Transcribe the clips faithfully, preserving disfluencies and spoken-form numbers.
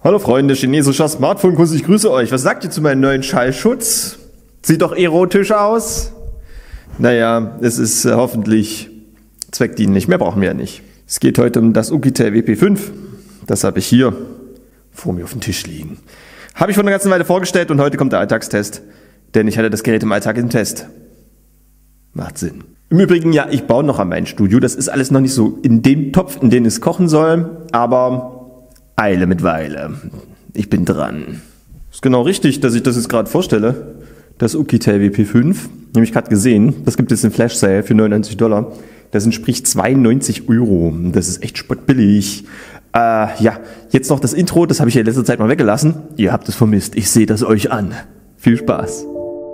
Hallo Freunde chinesischer Smartphone-Kunst, ich grüße euch. Was sagt ihr zu meinem neuen Schallschutz? Sieht doch erotisch aus. Naja, es ist äh, hoffentlich zweckdienlich, mehr brauchen wir ja nicht. Es geht heute um das Oukitel W P fünf. Das habe ich hier vor mir auf dem Tisch liegen. Habe ich vor einer ganzen Weile vorgestellt und heute kommt der Alltagstest. Denn ich hatte das Gerät im Alltag im Test. Macht Sinn. Im Übrigen, ja, ich baue noch an mein Studio. Das ist alles noch nicht so in dem Topf, in den es kochen soll. Aber Eile mit Weile. Ich bin dran. Ist genau richtig, dass ich das jetzt gerade vorstelle. Das Oukitel W P fünf. Habe ich gerade gesehen. Das gibt es in Flash Sale für neunundneunzig Dollar. Das entspricht zweiundneunzig Euro. Das ist echt spottbillig. Äh, ja, jetzt noch das Intro. Das habe ich ja in letzter Zeit mal weggelassen. Ihr habt es vermisst. Ich sehe das euch an. Viel Spaß.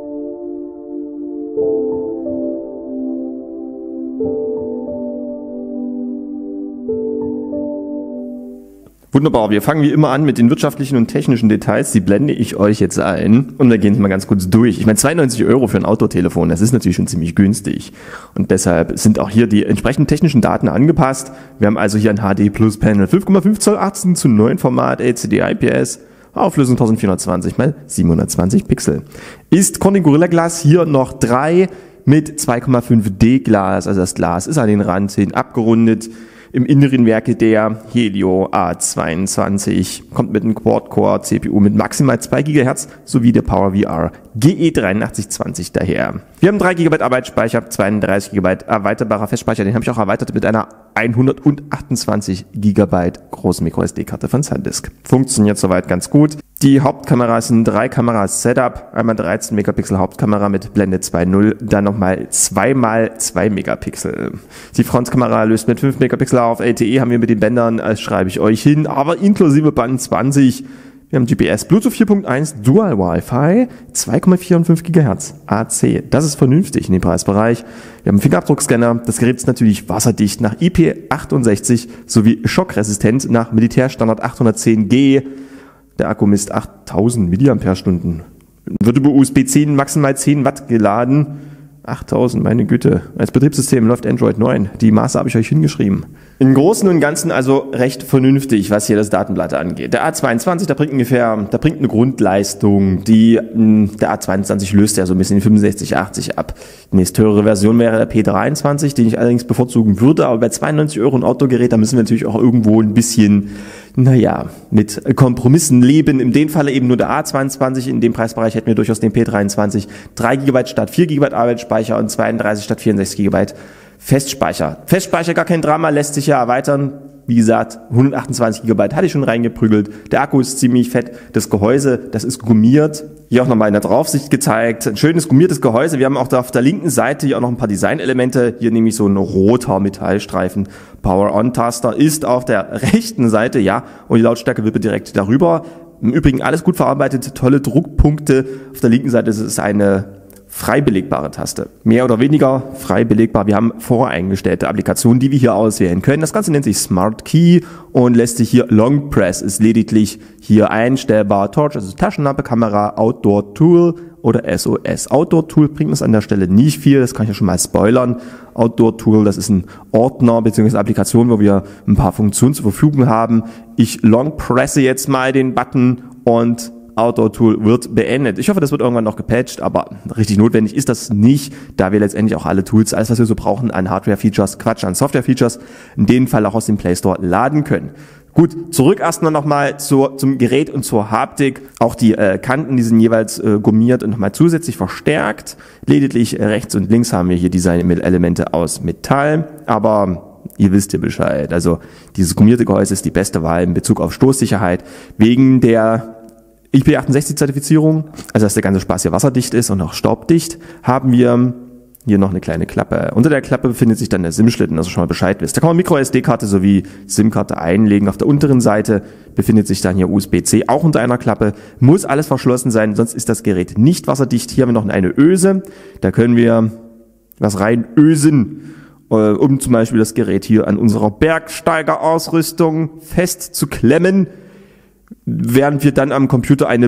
Wunderbar, wir fangen wie immer an mit den wirtschaftlichen und technischen Details, die blende ich euch jetzt ein und wir gehen es mal ganz kurz durch. Ich meine, zweiundneunzig Euro für ein Outdoor-Telefon, das ist natürlich schon ziemlich günstig und deshalb sind auch hier die entsprechenden technischen Daten angepasst. Wir haben also hier ein H D Plus Panel, fünf Komma fünf Zoll achtzehn zu neun Format, L C D I P S, Auflösung eintausendvierhundertzwanzig mal siebenhundertzwanzig Pixel. Ist Corning Gorilla Glas hier noch drei mit zwei Komma fünf D Glas, also das Glas ist an den Rand hin abgerundet. Im Inneren Werke der Helio A zweiundzwanzig, kommt mit einem Quad-Core C P U mit maximal zwei Gigahertz sowie der PowerVR G E dreiundachtzig zwanzig daher. Wir haben drei Gigabyte Arbeitsspeicher, zweiunddreißig Gigabyte erweiterbarer Festspeicher, den habe ich auch erweitert mit einer hundertachtundzwanzig Gigabyte großen MicroSD-Karte von SanDisk. Funktioniert soweit ganz gut. Die Hauptkamera ist ein drei Kameras Setup, einmal dreizehn Megapixel Hauptkamera mit Blende zwei Punkt null, dann nochmal zwei mal zwei Megapixel. Die Frontkamera löst mit fünf Megapixel auf, L T E haben wir mit den Bändern, das schreibe ich euch hin, aber inklusive Band zwanzig. Wir haben G P S, Bluetooth vier Punkt eins, Dual Wi-Fi, zwei Komma fünfundvierzig Gigahertz, A C. Das ist vernünftig in dem Preisbereich. Wir haben einen Fingerabdruckscanner. Das Gerät ist natürlich wasserdicht nach I P achtundsechzig sowie schockresistent nach Militärstandard achthundertzehn G. Der Akku misst achttausend Milliampere-Stunden. Wird über U S B zehn maximal zehn Watt geladen. achttausend, meine Güte. Als Betriebssystem läuft Android neun. Die Maße habe ich euch hingeschrieben. Im Großen und Ganzen also recht vernünftig, was hier das Datenblatt angeht. Der A zweiundzwanzig, der bringt ungefähr, der bringt eine Grundleistung. Die, der A zweiundzwanzig löst ja so ein bisschen die fünfundsechzig achtzig ab. Die nächste höhere Version wäre der P dreiundzwanzig, den ich allerdings bevorzugen würde. Aber bei zweiundneunzig Euro ein Outdoor-Gerät, da müssen wir natürlich auch irgendwo ein bisschen, naja, mit Kompromissen leben. In dem Falle eben nur der A zweiundzwanzig. In dem Preisbereich hätten wir durchaus den P dreiundzwanzig. drei Gigabyte statt vier Gigabyte Arbeitsspeicher und zweiunddreißig statt vierundsechzig Gigabyte Festspeicher. Festspeicher gar kein Drama, lässt sich ja erweitern. Wie gesagt, hundertachtundzwanzig Gigabyte hatte ich schon reingeprügelt. Der Akku ist ziemlich fett. Das Gehäuse, das ist gummiert. Hier auch nochmal in der Draufsicht gezeigt. Ein schönes gummiertes Gehäuse. Wir haben auch da auf der linken Seite hier auch noch ein paar Designelemente. Hier nämlich so ein roter Metallstreifen. Power-On-Taster ist auf der rechten Seite, ja. Und die Lautstärke wird direkt darüber. Im Übrigen alles gut verarbeitet. Tolle Druckpunkte. Auf der linken Seite ist es eine frei belegbare Taste. Mehr oder weniger frei belegbar. Wir haben voreingestellte Applikationen, die wir hier auswählen können. Das Ganze nennt sich Smart Key und lässt sich hier Long Press, ist lediglich hier einstellbar. Torch, also Taschenlampe, Kamera, Outdoor Tool oder S O S. Outdoor Tool bringt uns an der Stelle nicht viel, das kann ich ja schon mal spoilern. Outdoor Tool, das ist ein Ordner bzw. Applikation, wo wir ein paar Funktionen zur Verfügung haben. Ich long presse jetzt mal den Button und Outdoor Tool wird beendet. Ich hoffe, das wird irgendwann noch gepatcht, aber richtig notwendig ist das nicht, da wir letztendlich auch alle Tools, alles was wir so brauchen an Hardware-Features, Quatsch, an Software-Features, in dem Fall auch aus dem Play Store laden können. Gut, zurück erstmal nochmal zur, zum Gerät und zur Haptik. Auch die äh, Kanten, die sind jeweils äh, gummiert und nochmal zusätzlich verstärkt. Lediglich äh, rechts und links haben wir hier Design-Elemente aus Metall, aber ihr wisst ja Bescheid. Also dieses gummierte Gehäuse ist die beste Wahl in Bezug auf Stoßsicherheit, wegen der I P achtundsechzig Zertifizierung, also dass der ganze Spaß hier wasserdicht ist und auch staubdicht, haben wir hier noch eine kleine Klappe. Unter der Klappe befindet sich dann der SIM-Schlitten, dass ihr schon mal Bescheid wisst. Da kann man Micro-S D-Karte sowie SIM-Karte einlegen. Auf der unteren Seite befindet sich dann hier U S B C, auch unter einer Klappe. Muss alles verschlossen sein, sonst ist das Gerät nicht wasserdicht. Hier haben wir noch eine Öse, da können wir was rein ösen, um zum Beispiel das Gerät hier an unserer Bergsteigerausrüstung festzuklemmen. Während wir dann am Computer eine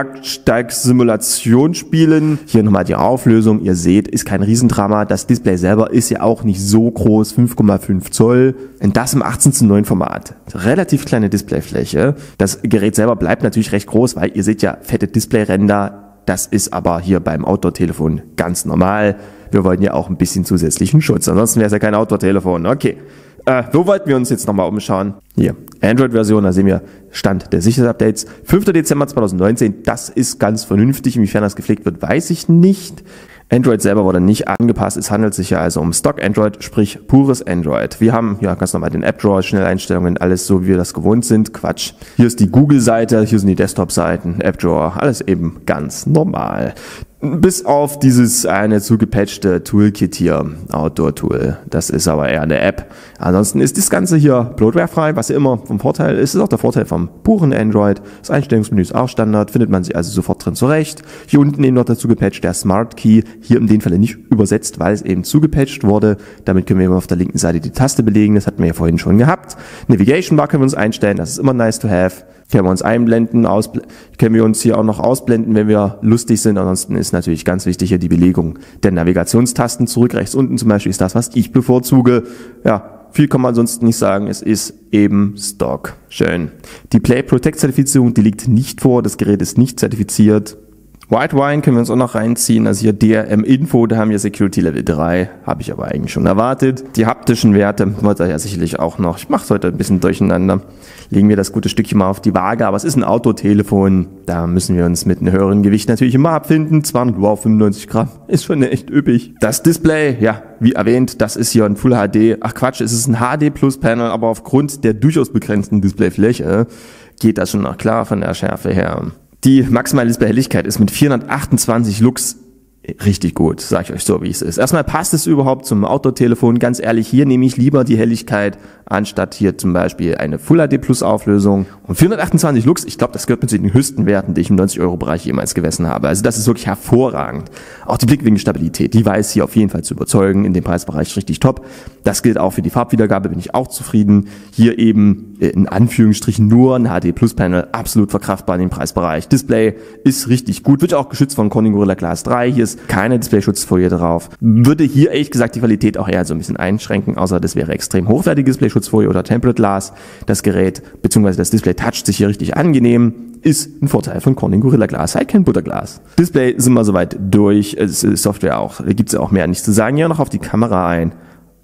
Bergsteigsimulation spielen. Hier nochmal die Auflösung. Ihr seht, ist kein Riesendrama. Das Display selber ist ja auch nicht so groß, fünf Komma fünf Zoll. Und das im achtzehn zu neun Format. Relativ kleine Displayfläche. Das Gerät selber bleibt natürlich recht groß, weil ihr seht ja fette Displayränder. Das ist aber hier beim Outdoor-Telefon ganz normal. Wir wollen ja auch ein bisschen zusätzlichen Schutz. Ansonsten wäre es ja kein Outdoor-Telefon. Okay. Äh, wo wollten wir uns jetzt nochmal umschauen? Hier, Android-Version, da sehen wir Stand der Sicherheitsupdates. fünfter Dezember zweitausendneunzehn, das ist ganz vernünftig. Inwiefern das gepflegt wird, weiß ich nicht. Android selber wurde nicht angepasst. Es handelt sich ja also um Stock Android, sprich pures Android. Wir haben ja ganz normal den App-Drawer, Schnelleinstellungen, alles so, wie wir das gewohnt sind. Quatsch. Hier ist die Google-Seite, hier sind die Desktop-Seiten, App-Drawer, alles eben ganz normal. Bis auf dieses eine zugepatchte Toolkit hier, Outdoor-Tool. Das ist aber eher eine App. Ansonsten ist das Ganze hier bloatwarefrei, was ja immer vom Vorteil ist. Ist auch der Vorteil vom puren Android. Das Einstellungsmenü ist auch Standard, findet man sich also sofort drin zurecht. Hier unten eben noch der zugepatcht, der Smart Key. Hier in dem Fall nicht übersetzt, weil es eben zugepatcht wurde. Damit können wir immer auf der linken Seite die Taste belegen. Das hatten wir ja vorhin schon gehabt. Navigation Bar können wir uns einstellen. Das ist immer nice to have. Können wir uns einblenden, ausbl- können wir uns hier auch noch ausblenden, wenn wir lustig sind. Ansonsten ist natürlich ganz wichtig hier die Belegung der Navigationstasten. Zurück, rechts unten zum Beispiel ist das, was ich bevorzuge. Ja, viel kann man sonst nicht sagen. Es ist eben Stock. Schön. Die Play Protect Zertifizierung, die liegt nicht vor. Das Gerät ist nicht zertifiziert. White Wine können wir uns auch noch reinziehen. Also hier D R M Info, da haben wir Security Level drei. Habe ich aber eigentlich schon erwartet. Die haptischen Werte wollt ihr ja sicherlich auch noch. Ich mache es heute ein bisschen durcheinander. Legen wir das gute Stückchen mal auf die Waage. Aber es ist ein Autotelefon. Da müssen wir uns mit einem höheren Gewicht natürlich immer abfinden. zweihundertfünfundneunzig Gramm. Ist schon echt üppig. Das Display, ja, wie erwähnt, das ist hier ein Full H D. Ach Quatsch, es ist ein H D Plus Panel. Aber aufgrund der durchaus begrenzten Displayfläche geht das schon noch klar von der Schärfe her. Die maximale Displayhelligkeit ist mit vierhundertachtundzwanzig Lux richtig gut, sag ich euch so, wie es ist. Erstmal passt es überhaupt zum Outdoor-Telefon. Ganz ehrlich, hier nehme ich lieber die Helligkeit, anstatt hier zum Beispiel eine Full H D Plus Auflösung. Und vierhundertachtundzwanzig Lux, ich glaube, das gehört mit zu den höchsten Werten, die ich im neunzig Euro Bereich jemals gemessen habe. Also das ist wirklich hervorragend. Auch die Blickwinkelstabilität, die weiß hier auf jeden Fall zu überzeugen, in dem Preisbereich richtig top. Das gilt auch für die Farbwiedergabe, bin ich auch zufrieden. Hier eben in Anführungsstrichen nur ein H D Plus Panel, absolut verkraftbar in dem Preisbereich. Display ist richtig gut, wird auch geschützt von Corning Gorilla Glass drei. Hier ist keine Displayschutzfolie drauf. Würde hier ehrlich gesagt die Qualität auch eher so ein bisschen einschränken, außer das wäre extrem hochwertige Displayschutzfolie oder Template Glass. Das Gerät bzw. das Display toucht sich hier richtig angenehm. Ist ein Vorteil von Corning Gorilla Glass, halt kein Butterglas. Display sind wir soweit durch, es ist Software auch, da gibt's ja auch mehr nichts zu sagen. Ja, noch auf die Kamera ein.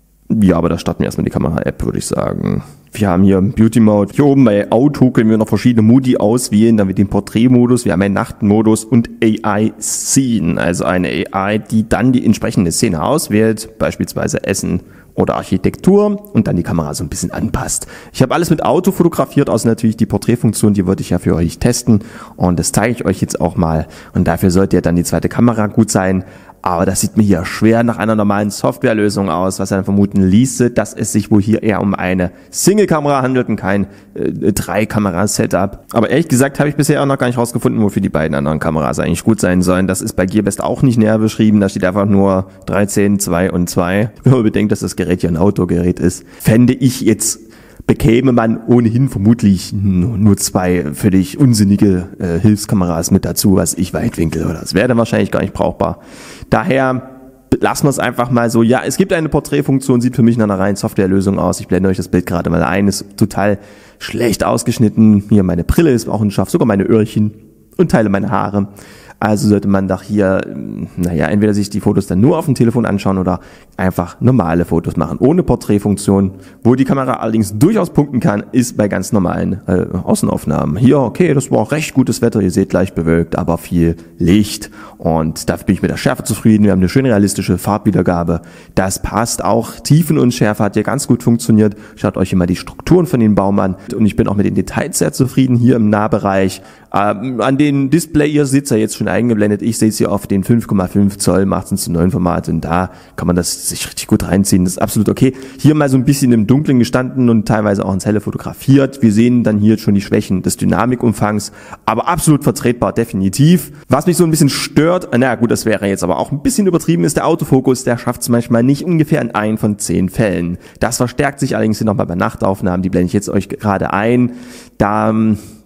Ja, aber da starten wir erstmal die Kamera-App, würde ich sagen. Wir haben hier Beauty Mode. Hier oben bei Auto können wir noch verschiedene Modi auswählen. Dann mit dem Porträtmodus. Wir haben einen Nachtmodus und A I Scene. Also eine A I, die dann die entsprechende Szene auswählt. Beispielsweise Essen oder Architektur und dann die Kamera so ein bisschen anpasst. Ich habe alles mit Auto fotografiert, außer natürlich die Porträtfunktion, die wollte ich ja für euch testen. Und das zeige ich euch jetzt auch mal. Und dafür sollte ja dann die zweite Kamera gut sein. Aber das sieht mir hier schwer nach einer normalen Softwarelösung aus, was dann vermuten ließe, dass es sich wohl hier eher um eine Single-Kamera handelt und kein äh, Drei-Kamera-Setup. Aber ehrlich gesagt habe ich bisher auch noch gar nicht rausgefunden, wofür die beiden anderen Kameras eigentlich gut sein sollen. Das ist bei Gearbest auch nicht näher beschrieben. Da steht einfach nur dreizehn, zwei und zwei. Wenn man bedenkt, dass das Gerät hier ein Outdoor-Gerät ist, fände ich jetzt, bekäme man ohnehin vermutlich nur zwei völlig unsinnige äh, Hilfskameras mit dazu, was ich Weitwinkel oder das wäre dann wahrscheinlich gar nicht brauchbar. Daher lassen wir es einfach mal so. Ja, es gibt eine Porträtfunktion, sieht für mich nach einer reinen Softwarelösung aus. Ich blende euch das Bild gerade mal ein, ist total schlecht ausgeschnitten. Hier meine Brille ist auch unscharf, sogar meine Öhrchen und Teile meiner Haare. Also sollte man doch hier, naja, entweder sich die Fotos dann nur auf dem Telefon anschauen oder einfach normale Fotos machen, ohne Porträtfunktion. Wo die Kamera allerdings durchaus punkten kann, ist bei ganz normalen äh, Außenaufnahmen. Hier, okay, das war auch recht gutes Wetter, ihr seht leicht bewölkt, aber viel Licht. Und dafür bin ich mit der Schärfe zufrieden. Wir haben eine schöne realistische Farbwiedergabe. Das passt auch. Tiefenunschärfe hat ja ganz gut funktioniert. Schaut euch immer die Strukturen von den Baum an. Und ich bin auch mit den Details sehr zufrieden hier im Nahbereich. Ähm, an den Display, ihr seht es ja jetzt schon eingeblendet. Ich sehe es hier auf den fünf Komma fünf Zoll im achtzehn zu neun Format und da kann man das sich richtig gut reinziehen. Das ist absolut okay. Hier mal so ein bisschen im Dunkeln gestanden und teilweise auch ins Helle fotografiert. Wir sehen dann hier schon die Schwächen des Dynamikumfangs, aber absolut vertretbar, definitiv. Was mich so ein bisschen stört, na gut, das wäre jetzt aber auch ein bisschen übertrieben, ist der Autofokus. Der schafft es manchmal nicht, ungefähr in ein von zehn Fällen. Das verstärkt sich allerdings hier nochmal bei Nachtaufnahmen. Die blende ich jetzt euch gerade ein. Da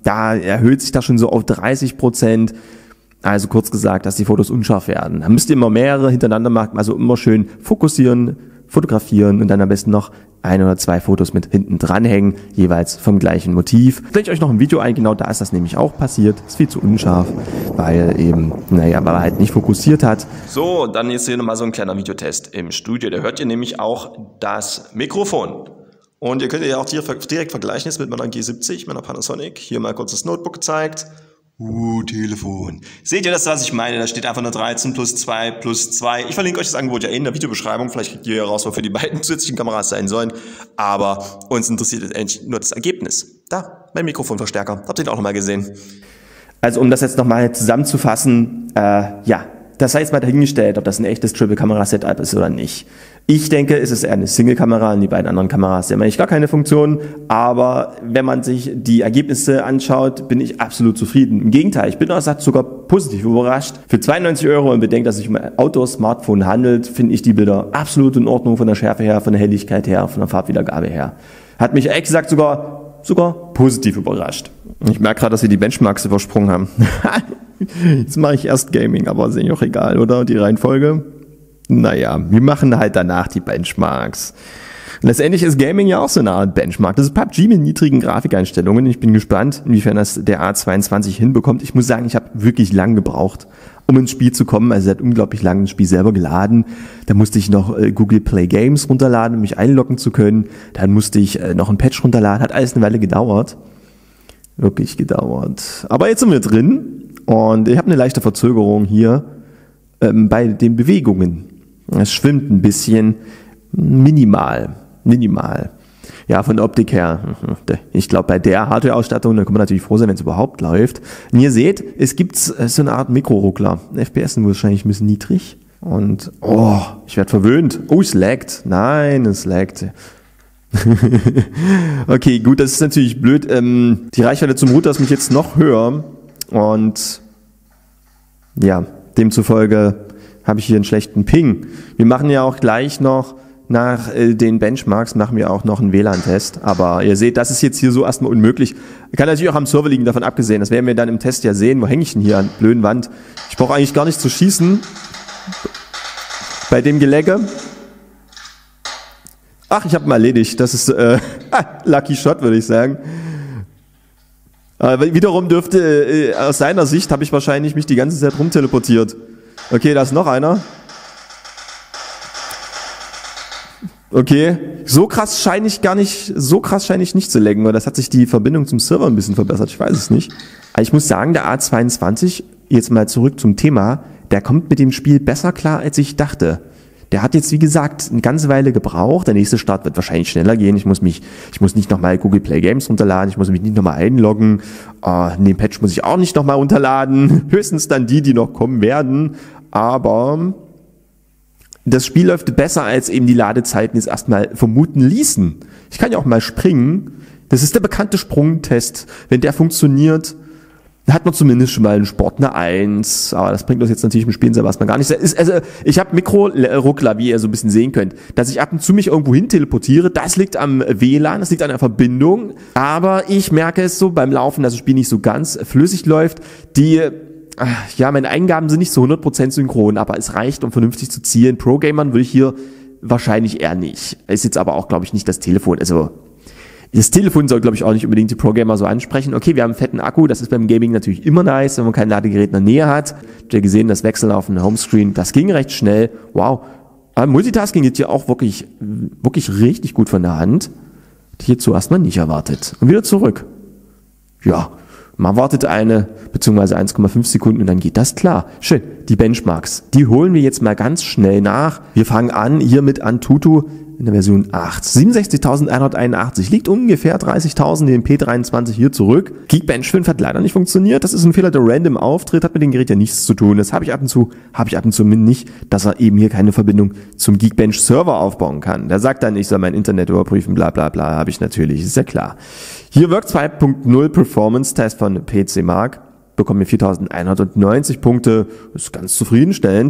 da erhöht sich das schon so auf dreißig Prozent. Also kurz gesagt, dass die Fotos unscharf werden. Da müsst ihr immer mehrere hintereinander machen, also immer schön fokussieren, fotografieren und dann am besten noch ein oder zwei Fotos mit hinten dranhängen, jeweils vom gleichen Motiv. Blende ich euch noch ein Video ein, genau da ist das nämlich auch passiert. Ist viel zu unscharf, weil eben, naja, weil er halt nicht fokussiert hat. So, dann jetzt hier nochmal so ein kleiner Videotest im Studio. Da hört ihr nämlich auch das Mikrofon. Und ihr könnt ja auch direkt vergleichen jetzt mit meiner G siebzig, meiner Panasonic. Hier mal kurz das Notebook gezeigt. Uh, Telefon. Seht ihr das, was ich meine? Da steht einfach nur dreizehn plus zwei plus zwei. Ich verlinke euch das Angebot ja in der Videobeschreibung. Vielleicht kriegt ihr ja raus, wofür die beiden zusätzlichen Kameras sein sollen. Aber uns interessiert jetzt nur das Ergebnis. Da, mein Mikrofonverstärker. Habt ihr den auch nochmal gesehen? Also um das jetzt nochmal zusammenzufassen, äh, ja, das sei jetzt mal dahingestellt, ob das ein echtes Triple-Kamera-Setup ist oder nicht. Ich denke, es ist eher eine Single-Kamera, und die beiden anderen Kameras haben eigentlich gar keine Funktion, aber wenn man sich die Ergebnisse anschaut, bin ich absolut zufrieden. Im Gegenteil, ich bin auch sogar positiv überrascht. Für zweiundneunzig Euro und bedenkt, dass es sich um ein Outdoor-Smartphone handelt, finde ich die Bilder absolut in Ordnung von der Schärfe her, von der Helligkeit her, von der Farbwiedergabe her. Hat mich ehrlich gesagt sogar, sogar positiv überrascht. Ich merke gerade, dass wir die Benchmarks übersprungen haben. Jetzt mache ich erst Gaming, aber ist eigentlich auch egal, oder? Die Reihenfolge? Naja, wir machen halt danach die Benchmarks. Letztendlich ist Gaming ja auch so eine Art Benchmark. Das ist P U B G mit niedrigen Grafikeinstellungen. Ich bin gespannt, inwiefern das der A zweiundzwanzig hinbekommt. Ich muss sagen, ich habe wirklich lang gebraucht, um ins Spiel zu kommen. Also es hat unglaublich lange das Spiel selber geladen. Da musste ich noch äh, Google Play Games runterladen, um mich einloggen zu können. Dann musste ich äh, noch ein Patch runterladen. Hat alles eine Weile gedauert. Wirklich gedauert. Aber jetzt sind wir drin. Und ich habe eine leichte Verzögerung hier ähm, bei den Bewegungen. Es schwimmt ein bisschen, minimal, minimal. Ja, von der Optik her, ich glaube bei der Hardware-Ausstattung, da kann man natürlich froh sein, wenn es überhaupt läuft. Und ihr seht, es gibt so eine Art Mikroruckler. F P S sind wahrscheinlich ein bisschen niedrig. Und, oh, ich werde verwöhnt. Oh, es laggt. Nein, es laggt. Okay, gut, das ist natürlich blöd. Ähm, die Reichweite zum Router ist mich jetzt noch höher. Und ja, demzufolge habe ich hier einen schlechten Ping. Wir machen ja auch gleich noch nach äh, den Benchmarks, machen wir auch noch einen W L A N-Test. Aber ihr seht, das ist jetzt hier so erstmal unmöglich. Kann natürlich auch am Server liegen, davon abgesehen. Das werden wir dann im Test ja sehen. Wo hänge ich denn hier an der blöden Wand? Ich brauche eigentlich gar nicht zu schießen. Bei dem Gelegge. Ach, ich habe ihn erledigt. Das ist äh, Lucky Shot, würde ich sagen. Aber wiederum dürfte, äh, aus seiner Sicht habe ich wahrscheinlich mich die ganze Zeit rumteleportiert. Okay, da ist noch einer. Okay, so krass scheine ich gar nicht, so krass scheine ich nicht zu laggen, weil das hat sich die Verbindung zum Server ein bisschen verbessert, ich weiß es nicht. Aber ich muss sagen, der A zweiundzwanzig, jetzt mal zurück zum Thema, der kommt mit dem Spiel besser klar, als ich dachte. Der hat jetzt, wie gesagt, eine ganze Weile gebraucht. Der nächste Start wird wahrscheinlich schneller gehen. Ich muss mich, ich muss nicht nochmal Google Play Games runterladen. Ich muss mich nicht nochmal einloggen. Uh, den Patch muss ich auch nicht nochmal runterladen. Höchstens dann die, die noch kommen werden. Aber das Spiel läuft besser, als eben die Ladezeiten jetzt erstmal vermuten ließen. Ich kann ja auch mal springen. Das ist der bekannte Sprungtest. Wenn der funktioniert, hat man zumindest schon mal einen Sport eine eins, aber das bringt uns jetzt natürlich im Spielen selber erstmal gar nichts. Also ich habe Mikroruckler, wie ihr so ein bisschen sehen könnt, dass ich ab und zu mich irgendwo hin teleportiere, das liegt am W L A N, das liegt an der Verbindung, aber ich merke es so beim Laufen, dass das Spiel nicht so ganz flüssig läuft. Die, ja, meine Eingaben sind nicht so hundert Prozent synchron, aber es reicht, um vernünftig zu zielen. Pro-Gamern würde ich hier wahrscheinlich eher nicht. Ist jetzt aber auch, glaube ich, nicht das Telefon, also das Telefon soll, glaube ich, auch nicht unbedingt die Pro-Gamer so ansprechen. Okay, wir haben einen fetten Akku, das ist beim Gaming natürlich immer nice, wenn man kein Ladegerät in der Nähe hat. Habt ihr gesehen, das Wechseln auf den Homescreen, das ging recht schnell. Wow. Aber Multitasking geht hier auch wirklich, wirklich richtig gut von der Hand. Hätte ich jetzt zuerst mal nicht erwartet. Und wieder zurück. Ja, man wartet eine, beziehungsweise eins Komma fünf Sekunden und dann geht das klar. Schön. Die Benchmarks, die holen wir jetzt mal ganz schnell nach. Wir fangen an hier mit Antutu in der Version acht. siebenundsechzigtausendeinhunderteinundachtzig liegt ungefähr dreißigtausend in den P dreiundzwanzig hier zurück. Geekbench fünf hat leider nicht funktioniert. Das ist ein Fehler, der random auftritt, hat mit dem Gerät ja nichts zu tun. Das habe ich ab und zu, habe ich ab und zu nicht, dass er eben hier keine Verbindung zum Geekbench Server aufbauen kann. Der sagt dann, ich soll mein Internet überprüfen, bla bla bla, habe ich natürlich, ist ja klar. Hier Work zwei Punkt null Performance Test von P C Mark. Bekommen wir viertausendeinhundertneunzig Punkte, ist ganz zufriedenstellend.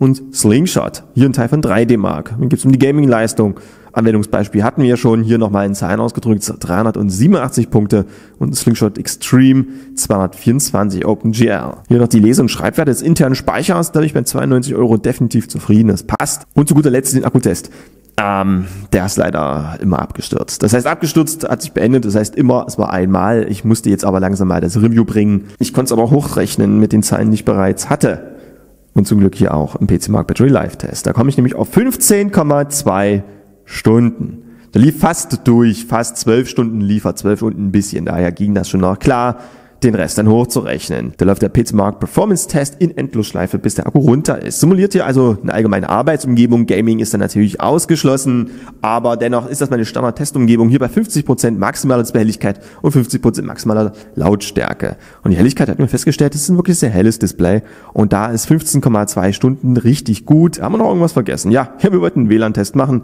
und Slingshot. Hier ein Teil von drei D Mark. Dann geht es um die Gaming-Leistung. Anwendungsbeispiel hatten wir ja schon. Hier nochmal in Zahlen ausgedrückt. dreihundertsiebenundachtzig Punkte und Slingshot Extreme zweihundertvierundzwanzig OpenGL. Hier noch die Lese- und Schreibwerte des internen Speichers. Da bin ich bei zweiundneunzig Euro definitiv zufrieden. Das passt. Und zu guter Letzt den Akkutest. Ähm, der ist leider immer abgestürzt. Das heißt, abgestürzt hat sich beendet. Das heißt immer, es war einmal. Ich musste jetzt aber langsam mal das Review bringen. Ich konnte es aber hochrechnen mit den Zahlen, die ich bereits hatte. Und zum Glück hier auch im P C Mark Battery Live Test. Da komme ich nämlich auf fünfzehn Komma zwei Stunden. Der lief fast durch, fast zwölf Stunden liefert, zwölf Stunden ein bisschen. Daher ging das schon noch klar, den Rest dann hochzurechnen. Da läuft der P C Mark Performance Test in Endlosschleife, bis der Akku runter ist. Simuliert hier also eine allgemeine Arbeitsumgebung. Gaming ist dann natürlich ausgeschlossen, aber dennoch ist das meine Standard-Testumgebung hier bei fünfzig Prozent maximaler Displayhelligkeit und fünfzig Prozent maximaler Lautstärke. Und die Helligkeit hat mir festgestellt, das ist ein wirklich sehr helles Display und da ist fünfzehn Komma zwei Stunden richtig gut. Haben wir noch irgendwas vergessen? Ja, hier, wir wollten einen W L A N-Test machen.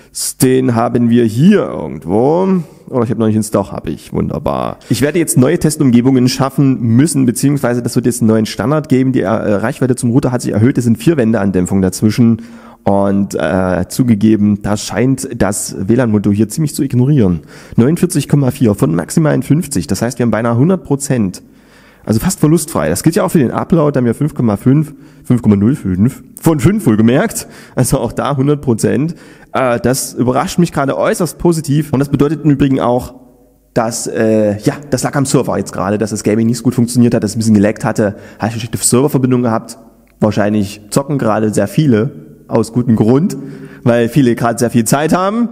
Den haben wir hier irgendwo. Oder ich habe noch nicht ins Doch, habe ich. Wunderbar. Ich werde jetzt neue Testumgebungen schaffen müssen, beziehungsweise das wird jetzt einen neuen Standard geben. Die äh, Reichweite zum Router hat sich erhöht. Es sind vier Wändeandämpfungen dazwischen. Und äh, zugegeben, da scheint das W L A N-Modul hier ziemlich zu ignorieren. neunundvierzig Komma vier von maximalen fünfzig. Das heißt, wir haben beinahe hundert Prozent. Also fast verlustfrei. Das gilt ja auch für den Upload, da haben wir fünf Komma fünf, fünf Komma null fünf von fünf wohlgemerkt. Also auch da hundert Prozent. Äh, das überrascht mich gerade äußerst positiv. Und das bedeutet im Übrigen auch, dass, äh, ja, das lag am Server jetzt gerade, dass das Gaming nicht so gut funktioniert hat, dass es ein bisschen geleckt hatte. Habe ich eine schlechte Serververbindung gehabt. Wahrscheinlich zocken gerade sehr viele, aus gutem Grund, weil viele gerade sehr viel Zeit haben.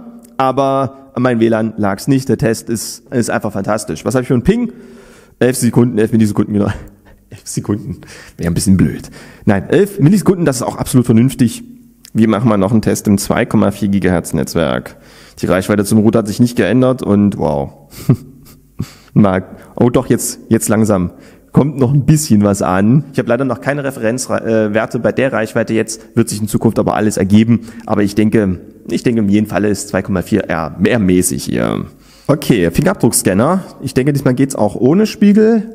Aber an meinem W L A N lag es nicht. Der Test ist, ist einfach fantastisch. Was habe ich für einen Ping? elf Sekunden, elf Millisekunden, genau. elf Sekunden. Wäre ein bisschen blöd. Nein, elf Millisekunden, das ist auch absolut vernünftig. Wir machen mal noch einen Test im zwei Komma vier Gigahertz Netzwerk. Die Reichweite zum Router hat sich nicht geändert und wow. Mal, oh doch, jetzt, jetzt langsam kommt noch ein bisschen was an. Ich habe leider noch keine Referenzwerte bei der Reichweite. Jetzt wird sich in Zukunft aber alles ergeben. Aber ich denke, ich denke, in jedem Fall ist zwei Komma vier eher mehr mäßig hier. Okay, Fingerabdruckscanner. Ich denke, diesmal geht's auch ohne Spiegel.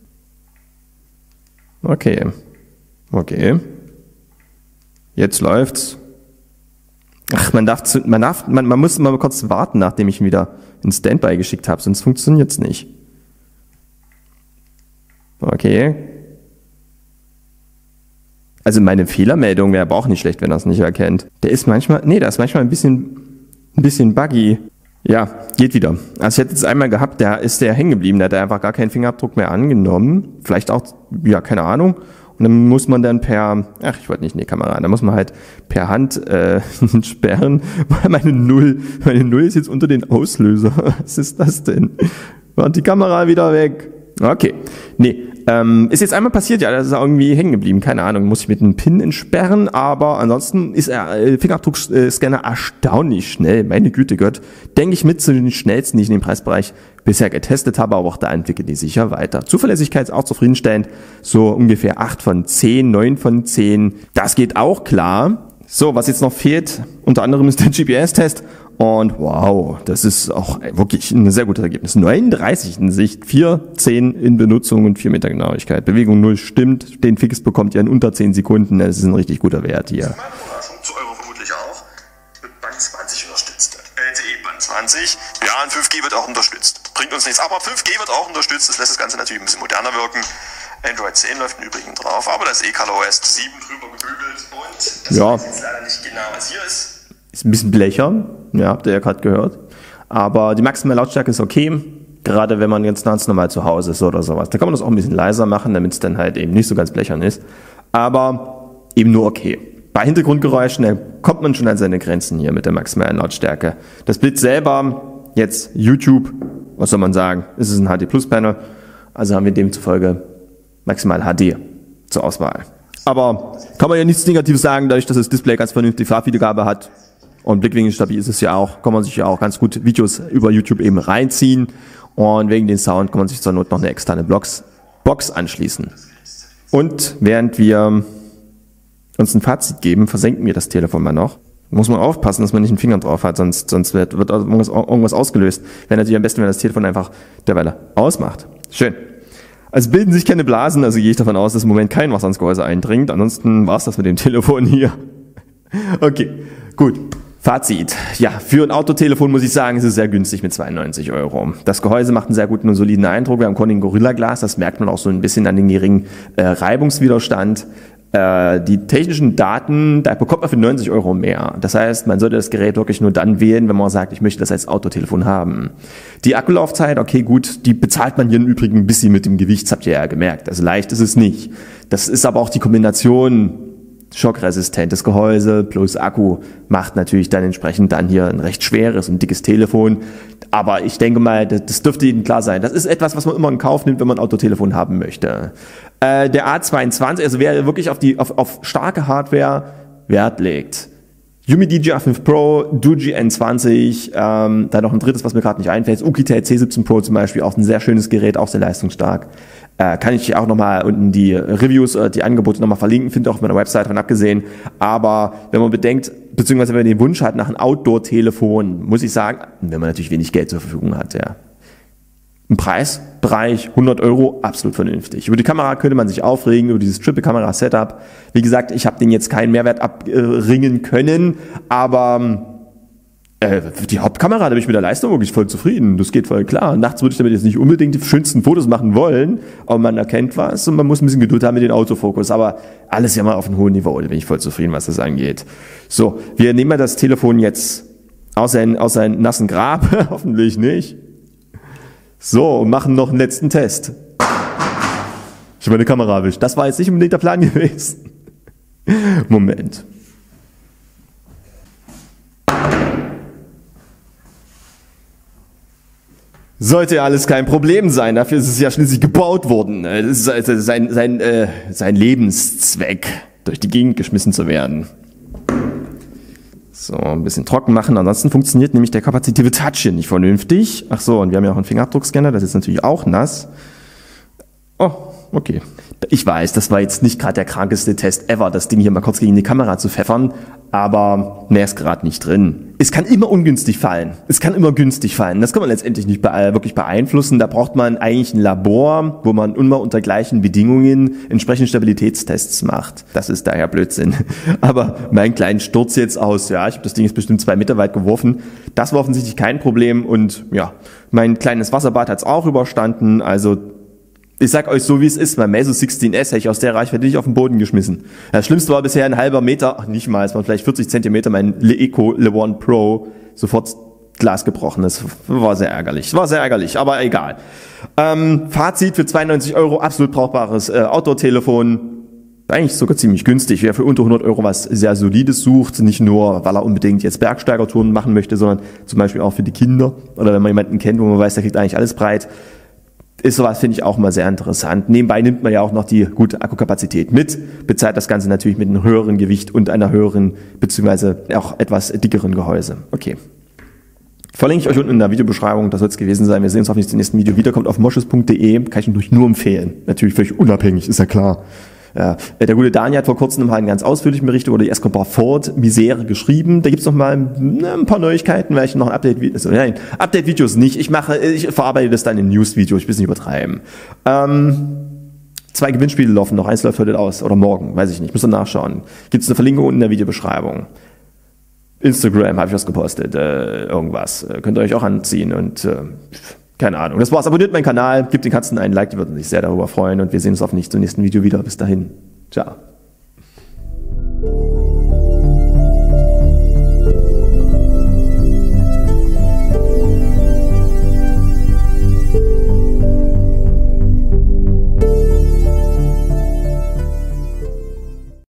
Okay. Okay. Jetzt läuft's. Ach, man darf, zu, man darf, man, man muss mal kurz warten, nachdem ich ihn wieder in Standby geschickt habe, sonst funktioniert's nicht. Okay. Also meine Fehlermeldung wäre aber auch nicht schlecht, wenn er es nicht erkennt. Der ist manchmal, nee, der ist manchmal ein bisschen, ein bisschen buggy. Ja, geht wieder. Also ich hätte es einmal gehabt, da ist der hängen geblieben, der hat einfach gar keinen Fingerabdruck mehr angenommen. Vielleicht auch, ja, keine Ahnung. Und dann muss man dann per, ach, ich wollte nicht in die Kamera, da muss man halt per Hand äh, sperren, weil meine Null, meine Null ist jetzt unter den Auslöser. Was ist das denn? War die Kamera wieder weg? Okay, nee, ähm, ist jetzt einmal passiert, ja, das ist irgendwie hängen geblieben, keine Ahnung, muss ich mit einem Pin entsperren, aber ansonsten ist er äh, Fingerabdruckscanner erstaunlich schnell, meine Güte Gott, denke ich mit zu den schnellsten, die ich in dem Preisbereich bisher getestet habe, aber auch da entwickeln die sicher weiter. Zuverlässigkeit ist auch zufriedenstellend, so ungefähr acht von zehn, neun von zehn, das geht auch klar. So, was jetzt noch fehlt, unter anderem ist der G P S-Test. Und wow, das ist auch wirklich ein sehr gutes Ergebnis. neununddreißig in Sicht, vier, zehn in Benutzung und vier Meter Genauigkeit. Bewegung null stimmt, den Fix bekommt ihr in unter zehn Sekunden. Das ist ein richtig guter Wert hier. Zu Euro vermutlich auch. Mit Band zwanzig unterstützt. L T E Band zwanzig. Ja, und fünf G wird auch unterstützt. Bringt uns nichts, aber fünf G wird auch unterstützt. Das lässt das Ganze natürlich ein bisschen moderner wirken. Android zehn läuft im Übrigen drauf, aber da ist eh ColorOS sieben drüber gebügelt und das ja. ist jetzt leider nicht genau, was hier ist. Ist ein bisschen blechern, ja, habt ihr ja gerade gehört. Aber die maximale Lautstärke ist okay, gerade wenn man ganz ganz normal zu Hause ist oder sowas. Da kann man das auch ein bisschen leiser machen, damit es dann halt eben nicht so ganz blechern ist. Aber eben nur okay. Bei Hintergrundgeräuschen, da kommt man schon an seine Grenzen hier mit der maximalen Lautstärke. Das Bild selber, jetzt YouTube, was soll man sagen, es ist ein H D Plus Panel, also haben wir demzufolge maximal H D zur Auswahl. Aber kann man ja nichts Negatives sagen, dadurch, dass das Display ganz vernünftig Farbwiedergabe hat und blickwinkelstabil ist es ja auch, kann man sich ja auch ganz gut Videos über YouTube eben reinziehen und wegen den Sound kann man sich zur Not noch eine externe Box, Box anschließen. Und während wir uns ein Fazit geben, versenken wir das Telefon mal noch. Muss man aufpassen, dass man nicht einen Finger drauf hat, sonst, sonst wird, wird irgendwas, irgendwas ausgelöst. Wäre natürlich am besten, wenn das Telefon einfach derweil ausmacht. Schön. Also bilden sich keine Blasen, also gehe ich davon aus, dass im Moment kein Wasser ins Gehäuse eindringt. Ansonsten war es das mit dem Telefon hier. Okay, gut. Fazit. Ja, für ein Autotelefon muss ich sagen, es ist sehr günstig mit zweiundneunzig Euro. Das Gehäuse macht einen sehr guten und soliden Eindruck. Wir haben Corning Gorilla Glas, das merkt man auch so ein bisschen an den geringen äh, Reibungswiderstand. Äh, die technischen Daten, da bekommt man für neunzig Euro mehr. Das heißt, man sollte das Gerät wirklich nur dann wählen, wenn man sagt, ich möchte das als Autotelefon haben. Die Akkulaufzeit, okay gut, die bezahlt man hier im Übrigen ein bisschen mit dem Gewicht, das habt ihr ja gemerkt. Also leicht ist es nicht. Das ist aber auch die Kombination schockresistentes Gehäuse plus Akku macht natürlich dann entsprechend dann hier ein recht schweres und dickes Telefon. Aber ich denke mal, das dürfte Ihnen klar sein. Das ist etwas, was man immer in Kauf nimmt, wenn man ein Autotelefon haben möchte. Äh, der A zweiundzwanzig, also wer wirklich auf die auf, auf starke Hardware Wert legt. Yumi D J I fünf Pro, Doogee N zwanzig, ähm, da noch ein drittes, was mir gerade nicht einfällt, Oukitel C siebzehn Pro zum Beispiel, auch ein sehr schönes Gerät, auch sehr leistungsstark. Äh, kann ich auch nochmal unten die Reviews, äh, die Angebote nochmal verlinken, findet ihr auch auf meiner Website davon abgesehen. Aber wenn man bedenkt, beziehungsweise wenn man den Wunsch hat nach einem Outdoor-Telefon, muss ich sagen, wenn man natürlich wenig Geld zur Verfügung hat, ja. Im Preisbereich hundert Euro, absolut vernünftig. Über die Kamera könnte man sich aufregen, über dieses Triple-Kamera-Setup. Wie gesagt, ich habe den jetzt keinen Mehrwert abringen können, aber äh, die Hauptkamera, da bin ich mit der Leistung wirklich voll zufrieden. Das geht voll klar. Nachts würde ich damit jetzt nicht unbedingt die schönsten Fotos machen wollen, aber man erkennt was und man muss ein bisschen Geduld haben mit dem Autofokus. Aber alles ja mal auf einem hohen Niveau, da bin ich voll zufrieden, was das angeht. So, wir nehmen mal das Telefon jetzt aus seinem aus seinem nassen Grab, hoffentlich nicht. So, und machen noch einen letzten Test. Ich habe meine Kamera erwischt. Das war jetzt nicht unbedingt der Plan gewesen. Moment. Sollte ja alles kein Problem sein. Dafür ist es ja schließlich gebaut worden. Das ist also sein, sein, äh, sein Lebenszweck, durch die Gegend geschmissen zu werden. So, ein bisschen trocken machen, ansonsten funktioniert nämlich der kapazitive Touch hier nicht vernünftig. Ach so, und wir haben ja auch einen Fingerabdruckscanner, das ist natürlich auch nass. Oh, okay. Ich weiß, das war jetzt nicht gerade der krankeste Test ever, das Ding hier mal kurz gegen die Kamera zu pfeffern, aber mehr ist gerade nicht drin. Es kann immer ungünstig fallen. Es kann immer günstig fallen. Das kann man letztendlich nicht be- wirklich beeinflussen. Da braucht man eigentlich ein Labor, wo man immer unter gleichen Bedingungen entsprechende Stabilitätstests macht. Das ist daher Blödsinn. Aber meinen kleinen Sturz jetzt aus, ja, ich habe das Ding jetzt bestimmt zwei Meter weit geworfen. Das war offensichtlich kein Problem und ja, mein kleines Wasserbad hat es auch überstanden. Also ich sag euch so, wie es ist, mein Meizu sechzehn S hätte ich aus der Reichweite nicht auf den Boden geschmissen. Das Schlimmste war bisher ein halber Meter, ach nicht mal, es waren vielleicht vierzig Zentimeter, mein Leeco Le One Pro, sofort Glas gebrochen. Das war sehr ärgerlich, war sehr ärgerlich, aber egal. Ähm, Fazit für zweiundneunzig Euro, absolut brauchbares äh, Outdoor-Telefon. Eigentlich sogar ziemlich günstig. Wer für unter hundert Euro was sehr Solides sucht, nicht nur, weil er unbedingt jetzt Bergsteigertouren machen möchte, sondern zum Beispiel auch für die Kinder oder wenn man jemanden kennt, wo man weiß, der kriegt eigentlich alles breit, ist sowas, finde ich, auch mal sehr interessant. Nebenbei nimmt man ja auch noch die gute Akkukapazität mit, bezahlt das Ganze natürlich mit einem höheren Gewicht und einer höheren, beziehungsweise auch etwas dickeren Gehäuse. Okay. Verlinke ich euch unten in der Videobeschreibung, das soll es gewesen sein. Wir sehen uns hoffentlich im nächsten Video wieder, kommt auf moschus punkt de, kann ich euch nur empfehlen. Natürlich völlig unabhängig, ist ja klar. Ja, der gute Daniel hat vor kurzem mal einen ganz ausführlichen Bericht über die Escobar Ford Misere geschrieben. Da gibt's noch mal ne, ein paar Neuigkeiten, weil ich noch ein Update, also nein, Update-Videos nicht. Ich mache, ich verarbeite das dann in News-Video, ich will es nicht übertreiben. Ähm, zwei Gewinnspiele laufen noch, eins läuft heute aus, oder morgen, weiß ich nicht, muss dann nachschauen. Gibt's eine Verlinkung unten in der Videobeschreibung. Instagram habe ich was gepostet, äh, irgendwas. Äh, könnt ihr euch auch anziehen und äh, keine Ahnung. Das war's. Abonniert meinen Kanal, gebt den Katzen einen Like, die würden sich sehr darüber freuen und wir sehen uns hoffentlich zum nächsten Video wieder. Bis dahin. Ciao.